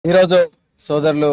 ఈరోజు సోదరులు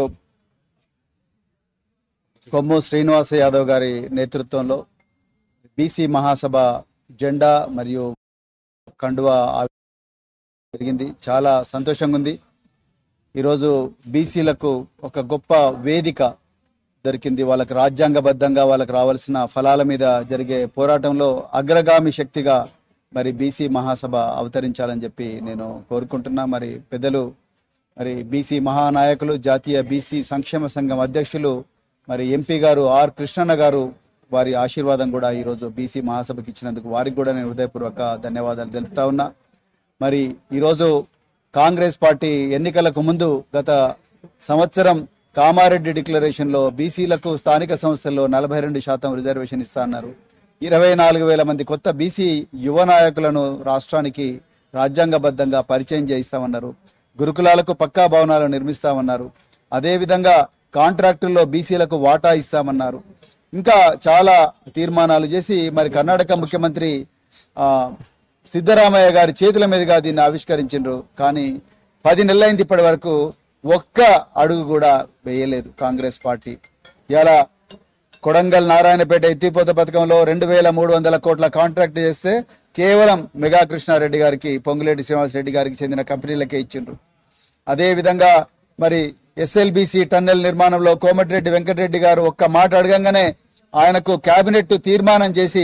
కొమ్ము శ్రీనివాస యాదవ్ గారి నేతృత్వంలో బీసీ మహాసభ జెండా మరియు కండువా జరిగింది. చాలా సంతోషంగా ఉంది. ఈరోజు బీసీలకు ఒక గొప్ప వేదిక దొరికింది. వాళ్ళకి రాజ్యాంగబద్ధంగా వాళ్ళకి రావాల్సిన ఫలాల మీద జరిగే పోరాటంలో అగ్రగామి శక్తిగా మరి బీసీ మహాసభ అవతరించాలని చెప్పి నేను కోరుకుంటున్నా. మరి పెద్దలు మరి బీసీ మహానాయకులు జాతీయ బీసీ సంక్షేమ సంఘం అధ్యక్షులు మరి ఎంపీ గారు ఆర్ కృష్ణన్న గారు వారి ఆశీర్వాదం కూడా ఈరోజు బీసీ మహాసభకి ఇచ్చినందుకు వారికి కూడా నేను హృదయపూర్వక ధన్యవాదాలు తెలుపుతా ఉన్నా. మరి ఈరోజు కాంగ్రెస్ పార్టీ ఎన్నికలకు ముందు గత సంవత్సరం కామారెడ్డి డిక్లరేషన్లో బీసీలకు స్థానిక సంస్థల్లో 42% రిజర్వేషన్ ఇస్తా అన్నారు. 24,000 మంది కొత్త బీసీ యువ నాయకులను రాష్ట్రానికి రాజ్యాంగబద్ధంగా పరిచయం చేయిస్తామన్నారు. గురుకులాలకు పక్కా భవనాలు నిర్మిస్తామన్నారు. అదేవిధంగా కాంట్రాక్టుల్లో బీసీలకు వాటా ఇస్తామన్నారు. ఇంకా చాలా తీర్మానాలు చేసి మరి కర్ణాటక ముఖ్యమంత్రి సిద్ధరామయ్య గారి చేతుల మీదుగా దీన్ని ఆవిష్కరించారు. కానీ 10 నెలలైంది, ఇప్పటి వరకు ఒక్క అడుగు కూడా వేయలేదు కాంగ్రెస్ పార్టీ. ఇలా కొడంగల్ నారాయణపేట ఎత్తిపోత పథకంలో 2,300 కోట్ల కాంట్రాక్ట్ చేస్తే కేవలం మెగా కృష్ణారెడ్డి గారికి, పొంగులేటి శ్రీనివాసరెడ్డి గారికి చెందిన కంపెనీలకే ఇచ్చిండ్రు. అదేవిధంగా మరి ఎస్ఎల్బీసీ టన్నెల్ నిర్మాణంలో కోమటిరెడ్డి వెంకటరెడ్డి గారు ఒక్క మాట అడగంగానే ఆయనకు కేబినెట్ తీర్మానం చేసి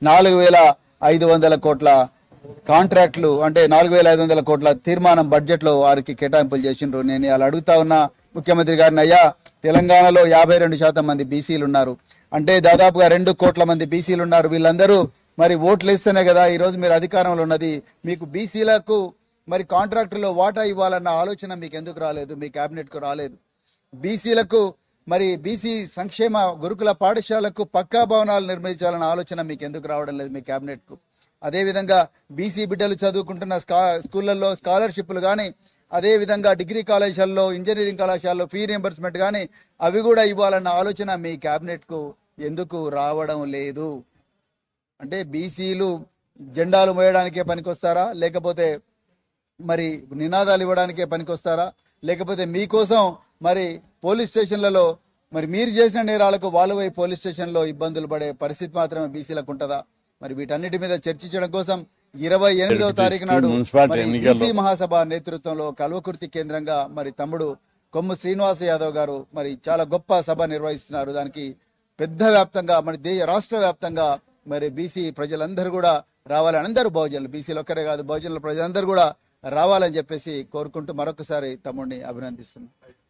4,500 కోట్ల కాంట్రాక్టులు అంటే 4,500 కోట్ల తీర్మానం బడ్జెట్ లో వారికి కేటాయింపులు చేసిండ్రు. నేను అలా అడుగుతా ఉన్నా ముఖ్యమంత్రి గారిని, అయ్యా తెలంగాణలో 52% మంది బీసీలు ఉన్నారు, అంటే దాదాపుగా 2 కోట్ల మంది బీసీలు ఉన్నారు. వీళ్ళందరూ మరి ఓట్లు వేస్తేనే కదా ఈరోజు మీరు అధికారంలో ఉన్నది. మీకు బీసీలకు మరి కాంట్రాక్టులో వాటా ఇవ్వాలన్న ఆలోచన మీకు ఎందుకు రాలేదు? మీ కేబినెట్కు రాలేదు. బీసీలకు మరి బీసీ సంక్షేమ గురుకుల పాఠశాలకు పక్కా భవనాలు నిర్మించాలన్న ఆలోచన మీకు ఎందుకు రావడం లేదు మీ కేబినెట్కు? అదేవిధంగా బీసీ బిడ్డలు చదువుకుంటున్న స్కూళ్ళల్లో స్కాలర్షిప్లు కానీ, అదేవిధంగా డిగ్రీ కళాశాలలో ఇంజనీరింగ్ కళాశాలలో ఫీ రియంబర్స్మెంట్ కానీ అవి కూడా ఇవ్వాలన్న ఆలోచన మీ కేబినెట్కు ఎందుకు రావడం లేదు? అంటే బీసీలు జెండాలు మోయడానికే పనికొస్తారా, లేకపోతే మరి నినాదాలు ఇవ్వడానికే పనికొస్తారా, లేకపోతే మీకోసం మరి పోలీస్ స్టేషన్లలో మరి మీరు చేసిన నేరాలకు వాళ్ళు పోయి పోలీస్ స్టేషన్లో ఇబ్బందులు పడే పరిస్థితి మాత్రమే బీసీలకు ఉంటుందా? మరి వీటన్నిటి మీద చర్చించడం కోసం 28వ తారీఖు నాడు మరి బీసీ మహాసభ నేతృత్వంలో కల్వకుర్తి కేంద్రంగా మరి తమ్ముడు కొమ్ము శ్రీనివాస యాదవ్ గారు మరి చాలా గొప్ప సభ నిర్వహిస్తున్నారు. దానికి పెద్ద వ్యాప్తంగా మరి రాష్ట్ర వ్యాప్తంగా మరి బీసీ ప్రజలందరూ కూడా రావాలని, అందరూ బహుజనులు, బీసీలు ఒక్కరే కాదు బహుజనుల ప్రజలందరూ కూడా రావాలని చెప్పేసి కోరుకుంటూ మరొకసారి తమ్ముడిని అభినందిస్తున్నాను.